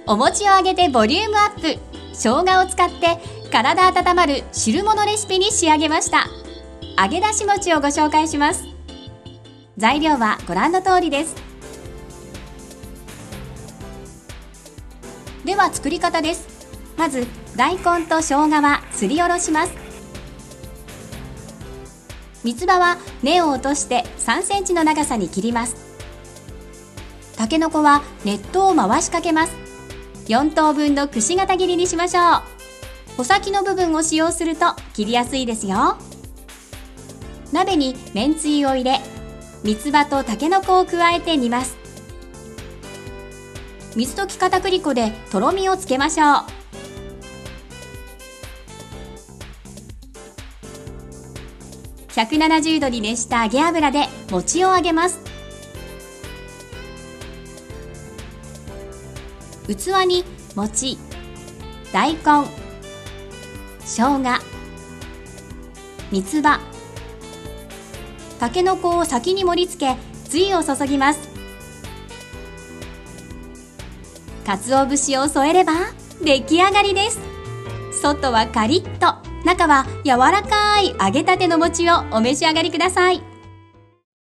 お餅を揚げてボリュームアップ、生姜を使って体温まる汁物レシピに仕上げました。揚げ出し餅をご紹介します。材料はご覧の通りです。では作り方です。まず大根と生姜はすりおろします。三つ葉は根を落として3センチの長さに切ります。たけのこは熱湯を回しかけます。4等分のくし形切りにしましょう。穂先の部分を使用すると切りやすいですよ。鍋にめんつゆを入れ、三つ葉とたけのこを加えて煮ます。水溶き片栗粉でとろみをつけましょう。170度に熱した揚げ油で餅を揚げます。器に餅、大根、生姜、三つ葉、たけのこを先に盛り付け、つゆを注ぎます。鰹節を添えれば出来上がりです。外はカリッと、中は柔らかい揚げたての餅をお召し上がりください。